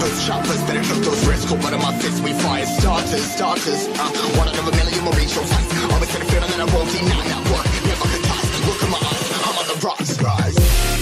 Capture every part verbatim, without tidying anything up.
choppers, choppers. Better took those risks, cold blood in my fists. We fire starters, starters. Uh, one out of a million will reach those heights. Always gonna feel that I won't deny that work. Never could toss. Look in my eyes, I'm on the rocks, rise.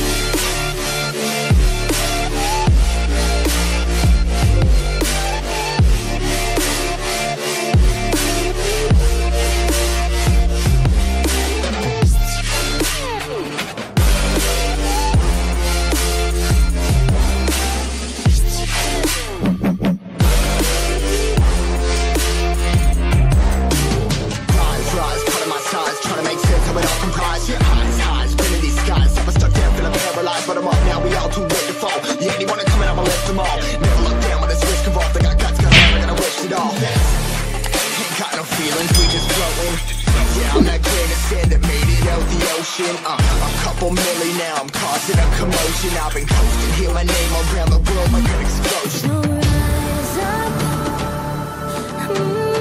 But I'm up now, we all too late to fall. Yeah, anyone coming, I'ma lift them all. Never look down when there's risk involved. I got guts, got never gonna wish it all. Ain't got no feelings, we just floating. Yeah, I'm that grain of sand that made it out the ocean. Uh, a couple milli now, I'm causing a commotion. I've been coasting, hear my name around the world like an explosion. Rise up. Mm.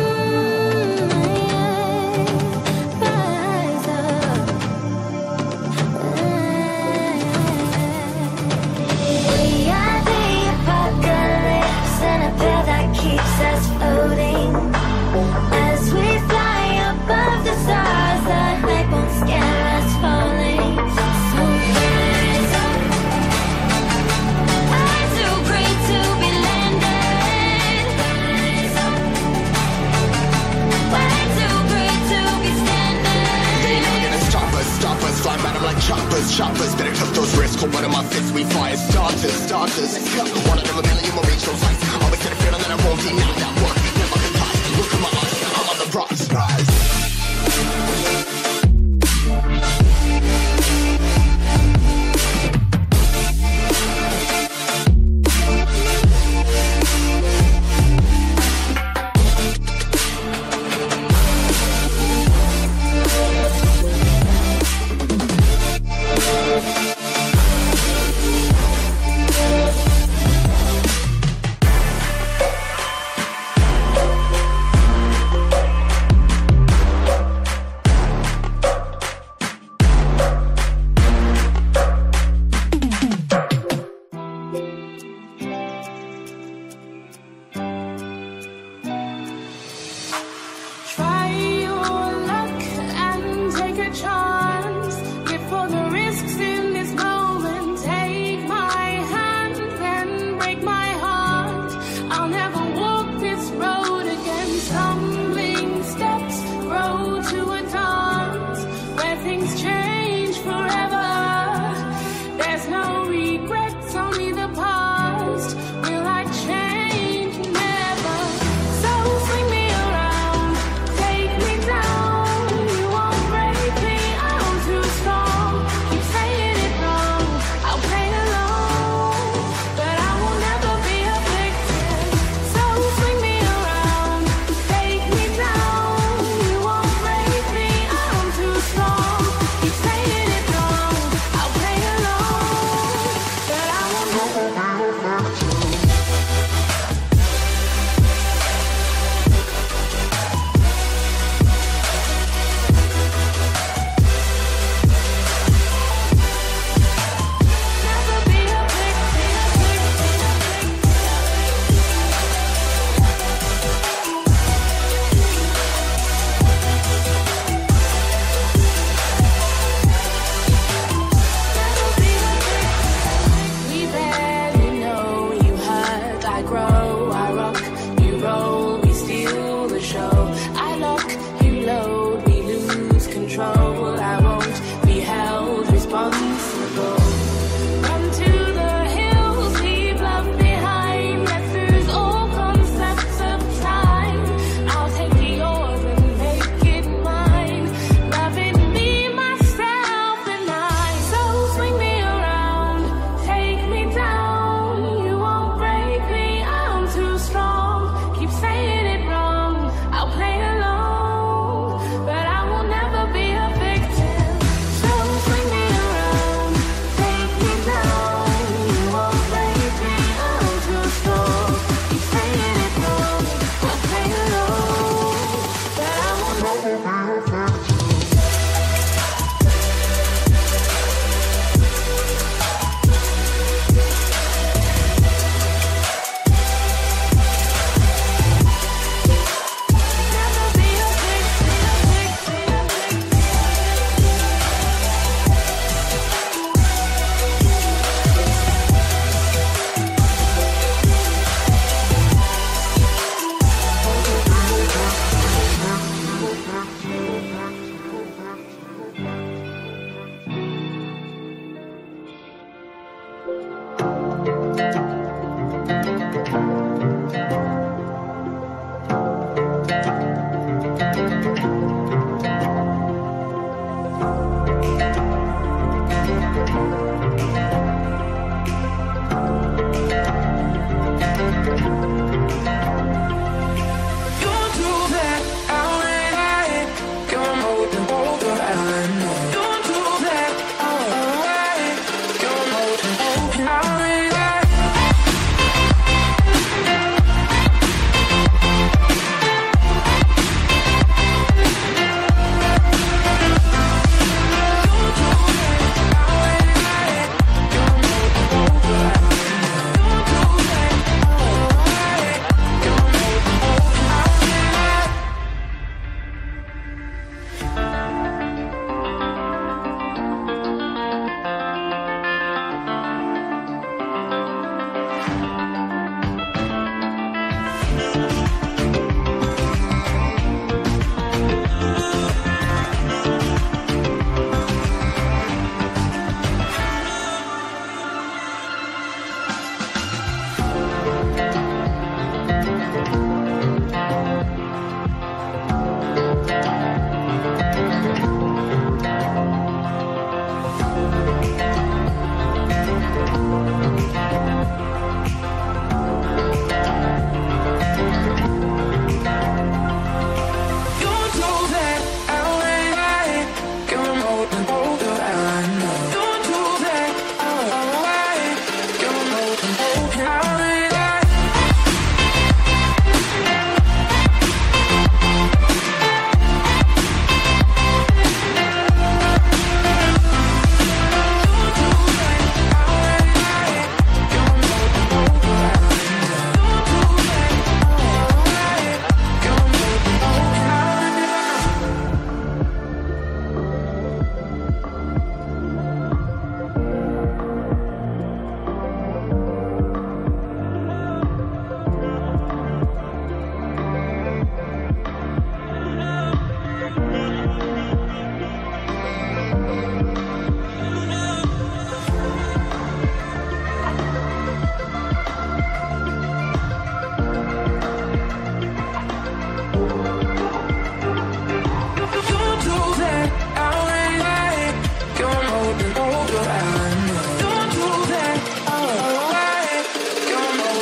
Keeps us floating as we fly above the stars. The hype won't scare us falling. So rise up. I'm too great to be landed. Rise up. Way too great to be standing. They never gonna stop us, stop us. Fly by them like choppers, choppers. Better took those risks. Cold blood in my fists. We fire starters, starters. One out of a million will reach those heights. Always gonna feel that I won't deny that work. Never could toss. Look in my eyes, I'm on the rocks, rise. I'll play along, but I won't never, never, never.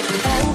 I